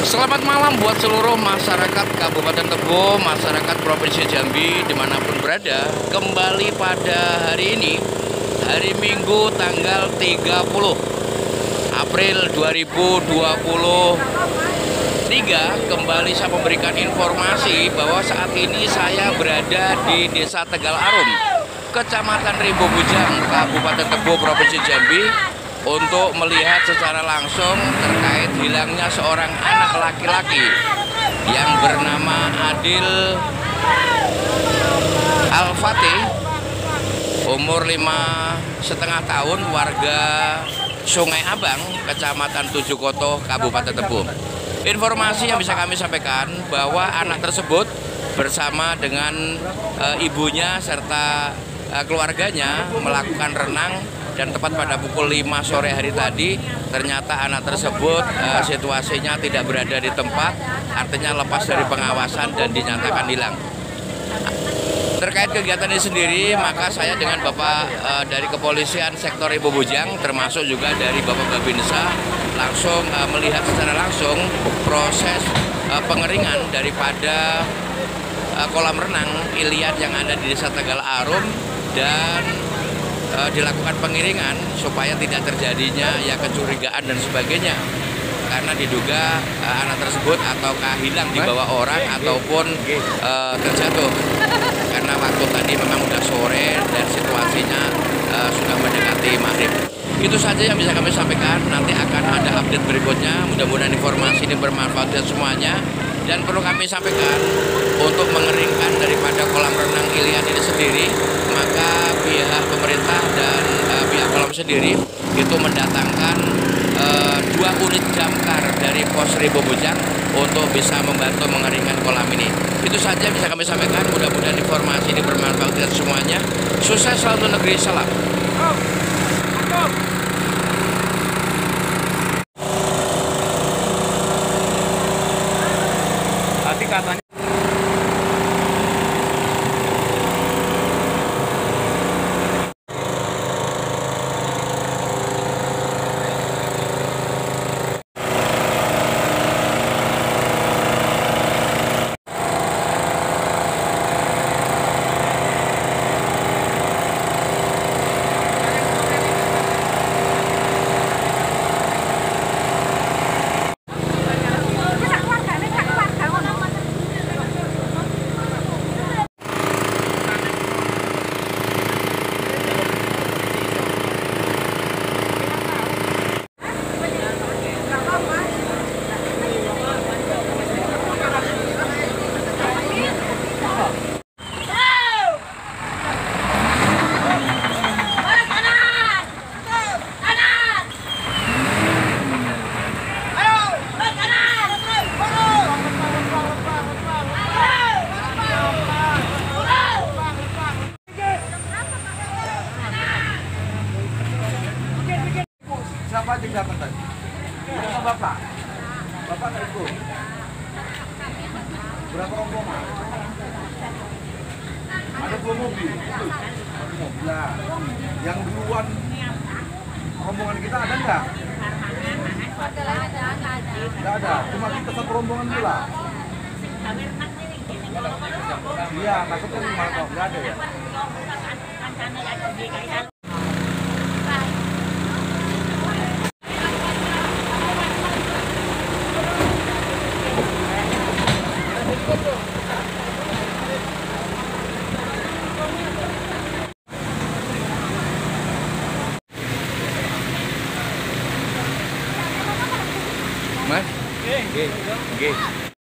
Selamat malam buat seluruh masyarakat Kabupaten Tebo, masyarakat Provinsi Jambi dimanapun berada. Kembali pada hari ini, hari Minggu tanggal 30 April 2023, kembali saya memberikan informasi bahwa saat ini saya berada di Desa Tegal Arum, Kecamatan Rimbo Bujang, Kabupaten Tebo, Provinsi Jambi, untuk melihat secara langsung terkait hilangnya seorang anak laki-laki yang bernama Adil Al-Fatih, umur 5,5 tahun, warga Sungai Abang, Kecamatan Tujukoto, Kabupaten Tebo. Informasi yang bisa kami sampaikan bahwa anak tersebut bersama dengan ibunya serta keluarganya melakukan renang, dan tepat pada pukul 5 sore hari tadi ternyata anak tersebut situasinya tidak berada di tempat, artinya lepas dari pengawasan dan dinyatakan hilang. Terkait kegiatan ini sendiri, maka saya dengan Bapak dari Kepolisian Sektor Rimbo Bujang, termasuk juga dari Bapak Babinsa, langsung melihat secara langsung proses pengeringan daripada kolam renang Ilian yang ada di Desa Tegal Arum, dan dilakukan pengiringan supaya tidak terjadinya kecurigaan dan sebagainya, karena diduga anak tersebut ataukah hilang di bawah orang ataupun terjatuh, karena waktu tadi memang sudah sore dan situasinya sudah mendekati maghrib. Itu saja yang bisa kami sampaikan. Nanti akan ada update berikutnya. Mudah-mudahan informasi ini bermanfaat untuk semuanya. Dan perlu kami sampaikan, untuk mengeringkan daripada kolam renang Ilian ini sendiri, maka pihak pemerintah dan pihak kolam sendiri itu mendatangkan 2 unit damkar dari Pos Rimbo Bujang untuk bisa membantu mengeringkan kolam ini. Itu saja yang bisa kami sampaikan. Mudah-mudahan informasi ini bermanfaat untuk semuanya. Sukses selalu negeri, salam. Tadi katanya siapa aja datang tadi? Sama bapak? Bapak nggak ikut? Berapa rombongan? Ada 2 mobil. Satu mobil lah. Yang duluan rombongan kita ada nggak? Nggak ada. Cuma kita satu rombongan pula. Iya, maksudnya di mana kok? Nggak ada ya? Mas? Oke.